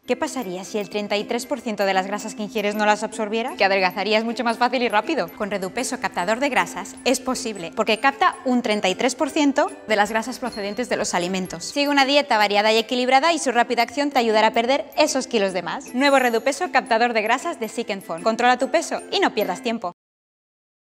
¿Qué pasaría si el 33% de las grasas que ingieres no las absorbiera? Que adelgazarías mucho más fácil y rápido. Con Redupeso captador de grasas es posible, porque capta un 33% de las grasas procedentes de los alimentos. Sigue una dieta variada y equilibrada y su rápida acción te ayudará a perder esos kilos de más. Nuevo Redupeso captador de grasas de Sick & Fun. Controla tu peso y no pierdas tiempo.